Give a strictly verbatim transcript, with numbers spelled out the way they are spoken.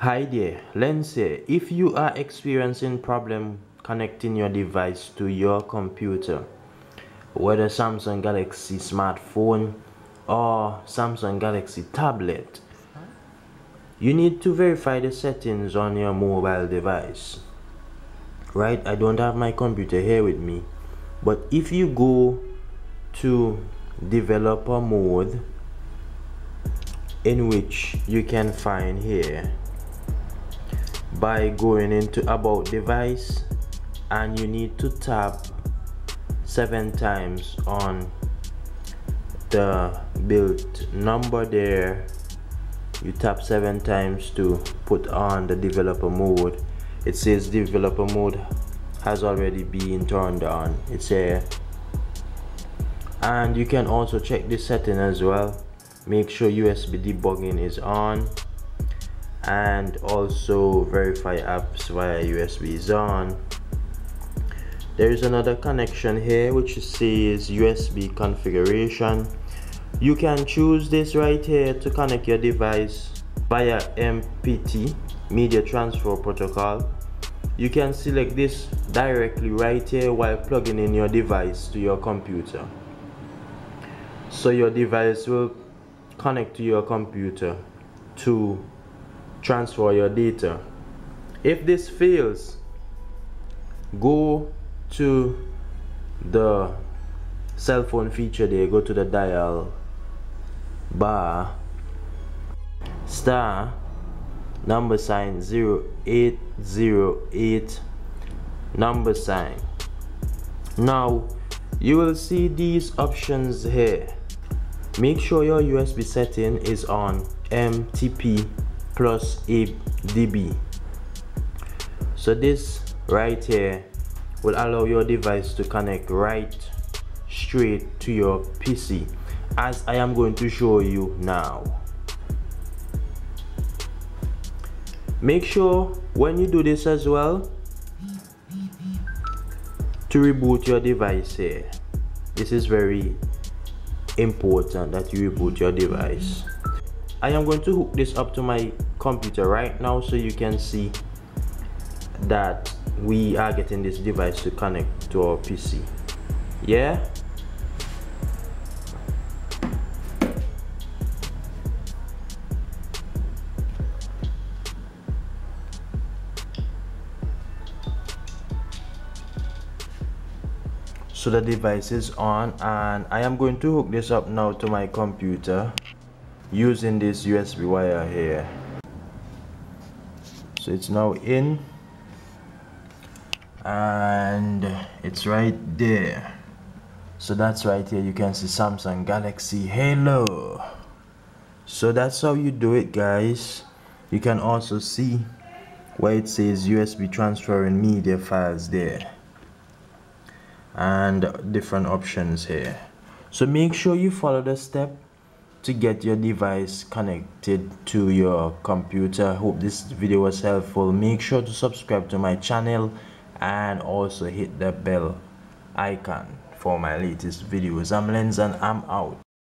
Hi there, Lens here. If you are experiencing problem connecting your device to your computer, whether Samsung Galaxy smartphone or Samsung Galaxy tablet, you need to verify the settings on your mobile device. Right, I don't have my computer here with me, but if you go to developer mode, in which you can find here by going into about device, and you need to tap seven times on the build number there. You tap seven times to put on the developer mode. It says developer mode has already been turned on. It's here, and you can also check this setting as well. Make sure U S B debugging is on, and also verify apps via U S B is on. There is another connection here which says U S B configuration. You can choose this right here to connect your device via M T P media transfer protocol. You can select this directly right here while plugging in your device to your computer, so your device will connect to your computer to transfer your data. If this fails, go to the cell phone feature there, go to the dial bar, star number sign zero eight zero eight number sign. Now you will see these options here. Make sure your U S B setting is on M T P plus A B D. So this right here will allow your device to connect right straight to your P C, as I am going to show you now. Make sure when you do this as well to reboot your device here. This is very important that you reboot your device. I am going to hook this up to my computer right now so you can see that we are getting this device to connect to our P C. Yeah, so the device is on, and I am going to hook this up now to my computer using this U S B wire here. So it's now in, and it's right there. So that's right here, you can see Samsung Galaxy Halo. So that's how you do it, guys. You can also see where it says U S B transferring media files there, and different options here. So make sure you follow the step to get your device connected to your computer. Hope this video was helpful. Make sure to subscribe to my channel and also hit the bell icon for my latest videos. I'm Lens and I'm out.